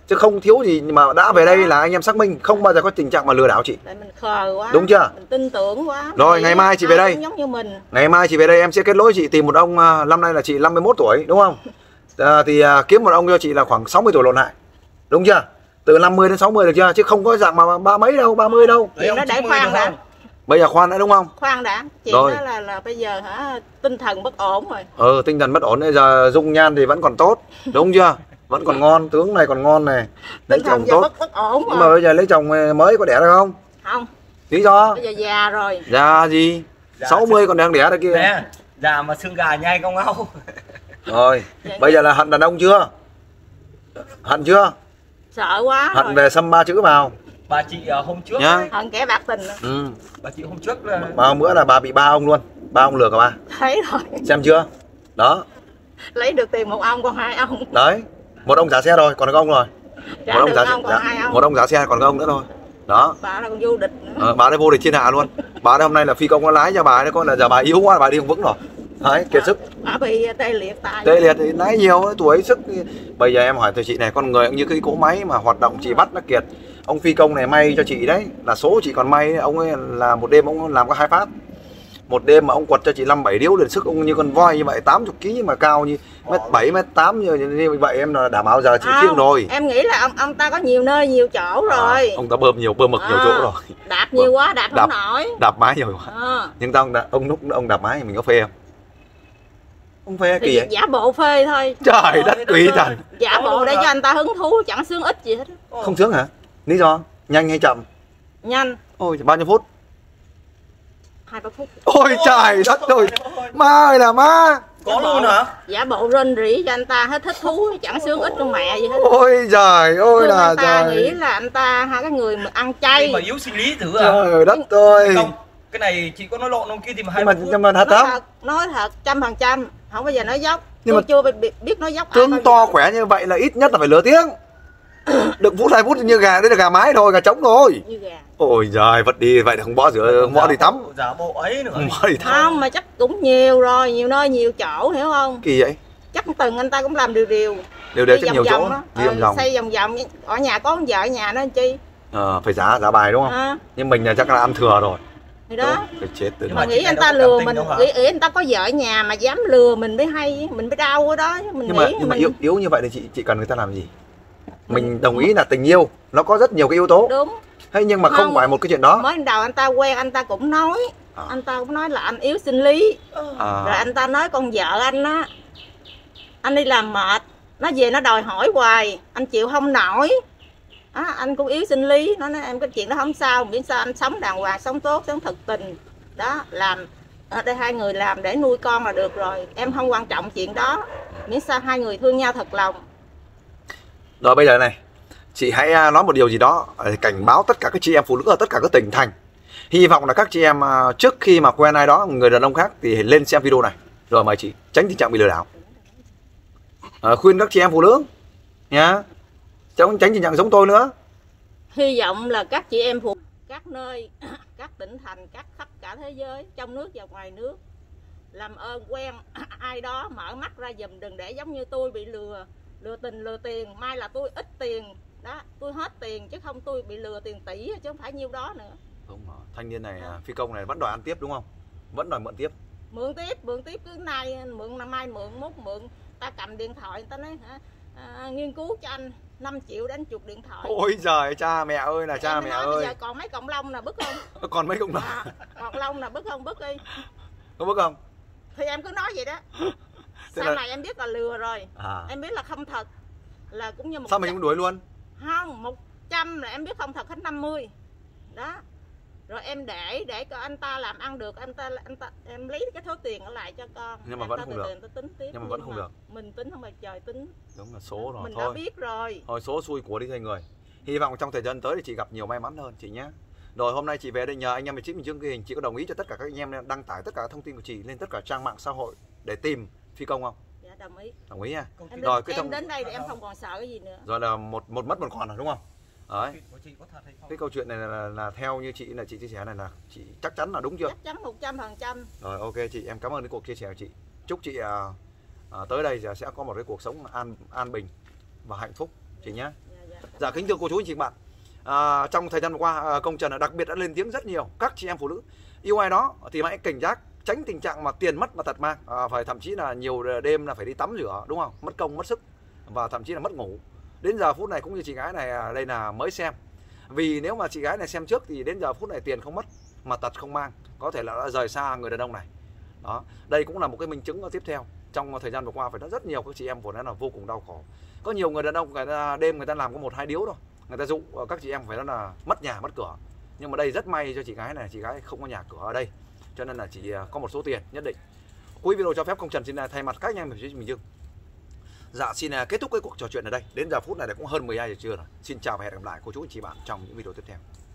chứ không thiếu gì, mà đã về đây là anh em xác minh, không bao giờ có tình trạng mà lừa đảo chị. Tại mình khờ quá. Đúng chưa? Mình tin tưởng quá. Rồi ngày mai chị về đây. Giống như mình. Ngày mai chị về đây em sẽ kết nối chị tìm một ông, năm nay là chị 51 tuổi đúng không? Kiếm một ông cho chị là khoảng 60 tuổi lộn lại. Đúng chưa? Từ 50 đến 60 được chưa? Chứ không có dạng mà ba mấy đâu, 30 đâu. Chuyện đó để khoan đã. Bây giờ khoan đã đúng không? Khoan đã. Chuyện rồi. Đó là bây giờ tinh thần bất ổn rồi. Tinh thần bất ổn, bây giờ dung nhan thì vẫn còn tốt, đúng chưa? Vẫn còn ngon, tướng này còn ngon này. Lấy chồng tốt. Bất ổn nhưng mà bây giờ lấy chồng mới có đẻ được không? Không. Lý do? Bây giờ già rồi. Già gì? Dạ, 60 còn đang đẻ được kia. Nè, già mà xương gà nhai không áo. Rồi, bây giờ là hận đàn ông chưa? Hận chưa? Sợ quá Hận rồi. về xăm 3 chữ vào. Bà chị hôm trước nhá. ấy, Hận kẻ bạc tình. bà chị hôm trước là Mà hôm bữa là bà bị 3 ông luôn. 3 ông lừa cả bà. Thấy rồi. Xem chưa? Đó. Lấy được tiền một ông còn 2 ông. Đấy. Một ông trả xe rồi, còn có ông rồi. Trả Một ông được trả ông còn 2 ông. một ông trả xe còn có ông nữa thôi. Đó. Bà là còn vô địch nữa. Bà đây vô địch thiên hạ luôn. Bà đây hôm nay là phi công có lái cho bà đấy, con là giờ bà yếu quá, bà đi không vững rồi. Đấy, kiệt sức. Bà bị tê liệt tay. Tê liệt thì lái nhiều, tuổi sức. Bây giờ em hỏi thầy chị này, con người cũng như cái cỗ máy mà hoạt động chị bắt nó kiệt. Ông phi công này may cho chị đấy, là số chị còn may, ông ấy là một đêm ông làm có 2 phát. Một đêm mà ông quật cho chị 5-7 điếu liền sức, ông như con voi như vậy, 80 kg mà cao như mét 7 mét 8 như vậy, em là đảm bảo giờ chị khiêng rồi. Em nghĩ là ông ta có nhiều nơi nhiều chỗ rồi. Ông ta bơm mực nhiều chỗ rồi. Đạp nhiều quá, đạp không nổi. Đạp mái nhiều quá. Nhưng ông lúc ông đạp mái mình có phê không? Không phê kỳ vậy? Giả bộ phê thôi. Trời đất quỷ thần. Giả bộ để cho anh ta hứng thú, chẳng sướng ích gì hết. Không sướng hả? Lý do? Nhanh hay chậm? Nhanh. Ôi, bao nhiêu phút? 2-3 phút. Ôi trời đất ơi. Ma ơi là ma. có luôn hả? Giả bộ rên rỉ cho anh ta hết thích thú, chẳng sướng ích con mẹ gì hết. Ôi trời ơi là anh ta trời. nghĩ là anh ta hai cái người mà ăn chay. Mà yếu sinh lý thử à? Trời đất ơi. Không, cái này chị có nói lộn không kia thì mà Nhưng mà thật lắm. Nói thật 100%, không bao giờ nói dốc. Nhưng Tôi mà chưa biết nói dốc. Tướng to khỏe như vậy là ít nhất là phải lửa tiếng. Đừng phút 2 phút như gà, đây là gà mái thôi, gà trống thôi. Như gà. Ôi giời, vật đi vậy là không bỏ rửa, không bỏ đi tắm. Giả bộ ấy nữa. Không bỏ đi tắm. Không, mà chắc cũng nhiều rồi, nhiều nơi nhiều chỗ, hiểu không? Kỳ vậy? Chắc từng anh ta cũng làm đều Đều đi chắc nhiều chỗ. Đi vòng vòng. Xây vòng vòng. Ở nhà có con vợ ở nhà nó làm chi? Phải giả bài đúng không? Nhưng mình là chắc là ăn thừa rồi. Thì đó. Phải chết từ Mà nghĩ anh ta lừa mình, nghĩ anh ta có vợ ở nhà mà dám lừa mình mới hay, mình mới đau ở đó. Mình nhưng mà yếu như vậy thì chị cần người ta làm gì? Mình đồng ý là tình yêu nó có rất nhiều cái yếu tố. Đúng. Thế nhưng mà không phải một cái chuyện đó. Mới đầu anh ta quen anh ta cũng nói, anh ta cũng nói là anh yếu sinh lý. Rồi anh ta nói con vợ anh á, anh đi làm mệt, nó về nó đòi hỏi hoài, anh chịu không nổi. Anh cũng yếu sinh lý, nó nói em cái chuyện đó không sao, miễn sao anh sống đàng hoàng, sống tốt, sống thực tình. Đó, làm ở đây 2 người làm để nuôi con là được rồi, em không quan trọng chuyện đó, miễn sao 2 người thương nhau thật lòng. Rồi bây giờ này, chị hãy nói một điều gì đó để cảnh báo tất cả các chị em phụ nữ ở tất cả các tỉnh thành. Hy vọng là các chị em trước khi mà quen ai đó, người đàn ông khác thì lên xem video này. Rồi mời chị tránh tình trạng bị lừa đảo. Khuyên các chị em phụ nữ nhá, tránh tình trạng giống tôi nữa. Hy vọng là các chị em phụ các nơi, các tỉnh thành, các khắp cả thế giới, trong nước và ngoài nước, làm ơn quen ai đó mở mắt ra giùm, đừng để giống như tôi bị lừa tình lừa tiền. Mai là tôi ít tiền đó, tôi hết tiền chứ không tôi bị lừa tiền tỷ chứ không phải nhiêu đó nữa. Đúng rồi. Thanh niên này, phi công này vẫn đòi ăn tiếp đúng không? Vẫn đòi mượn tiếp. Mượn tiếp cứ nay mượn, năm mai mượn, mốt mượn. Ta cầm điện thoại người ta nói nghiên cứu cho anh 5 triệu đến chục điện thoại. Ôi giời, cha mẹ ơi là cha mẹ ơi. Bây giờ còn mấy cộng lông là bức không? Còn mấy cộng lông? Còn lông là bức không? Bức đi. Có bức không? Thì em cứ nói vậy đó. Sau này em biết là lừa rồi. Em biết là không thật. Là cũng như 100. Sao mình không đuổi luôn? Không, 100 là em biết không thật hết 50. Đó. Rồi em để cho anh ta làm ăn được, em lấy cái số tiền ở lại cho con. Nhưng mà vẫn không được. Tính tiếp. Nhưng mà vẫn không được. Mình tính không phải trời tính. Đúng là số rồi. Mình thôi. đã biết rồi. Thôi số xui của đi thầy người. Hy vọng trong thời gian tới thì chị gặp nhiều may mắn hơn chị nhé. Rồi hôm nay chị về đây nhờ anh em mình Bình Dương ghi hình, chị có đồng ý cho tất cả các anh em đăng tải tất cả các thông tin của chị lên tất cả trang mạng xã hội để tìm phi công không? Dạ đồng ý. Đồng ý nha. Rồi em đến đây thì em không còn sợ cái gì nữa. Rồi là một mất một còn rồi đúng không? Đấy. Cái câu chuyện này là theo như chị chia sẻ này là chị chắc chắn là đúng chưa? Chắc chắn 100%. Rồi ok chị, em cảm ơn cái cuộc chia sẻ của chị. Chúc chị tới đây sẽ có một cái cuộc sống an bình và hạnh phúc chị nhé. Dạ. Dạ kính thưa cô chú anh chị bạn, trong thời gian vừa qua công Trần đặc biệt đã lên tiếng rất nhiều. Các chị em phụ nữ yêu ai đó thì hãy cảnh giác, tránh tình trạng mà tiền mất mà tật mang, phải thậm chí là nhiều đêm là phải đi tắm rửa, đúng không, mất công mất sức và thậm chí là mất ngủ. Đến giờ phút này cũng như chị gái này đây là mới xem, vì nếu mà chị gái này xem trước thì đến giờ phút này tiền không mất mà tật không mang, có thể là đã rời xa người đàn ông này. Đó, đây cũng là một cái minh chứng tiếp theo. Trong thời gian vừa qua phải nói rất nhiều các chị em phụ nữ là vô cùng đau khổ. Có nhiều người đàn ông người ta đêm người ta làm có 1-2 điếu thôi, người ta dụ các chị em phải nói là mất nhà mất cửa. Nhưng mà đây rất may cho chị gái này, chị gái không có nhà cửa ở đây, cho nên là chỉ có một số tiền nhất định. Cuối video cho phép công Trần xin thay mặt các anh em Bình Dương dạ xin kết thúc cái cuộc trò chuyện ở đây. Đến giờ phút này cũng hơn 12 giờ trưa rồi. Xin chào và hẹn gặp lại cô chú anh chị bạn trong những video tiếp theo.